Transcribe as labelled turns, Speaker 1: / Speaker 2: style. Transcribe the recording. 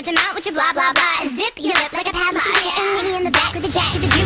Speaker 1: start to mount with your blah blah blah. Zip your lip like a padlock. Getting me in the back with the jack, the juke.